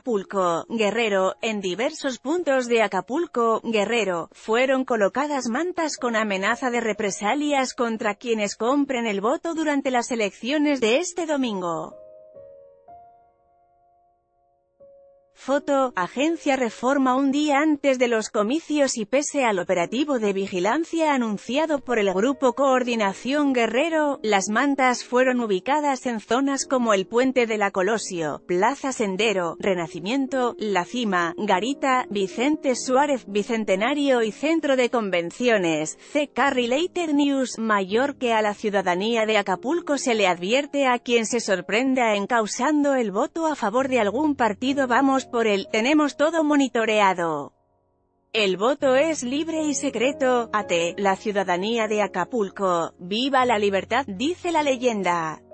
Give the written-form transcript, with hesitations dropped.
Acapulco, Guerrero. En diversos puntos de Acapulco, Guerrero, fueron colocadas mantas con amenaza de represalias contra quienes compren el voto durante las elecciones de este domingo. Foto, Agencia Reforma. Un día antes de los comicios y pese al operativo de vigilancia anunciado por el Grupo Coordinación Guerrero, las mantas fueron ubicadas en zonas como el Puente de la Colosio, Plaza Sendero, Renacimiento, La Cima, Garita, Vicente Suárez, Bicentenario y Centro de Convenciones. CK Related News. Mayor que a la ciudadanía de Acapulco se le advierte a quien se sorprenda encausando el voto a favor de algún partido. Vamos por él, tenemos todo monitoreado. El voto es libre y secreto. La ciudadanía de Acapulco, viva la libertad, dice la leyenda.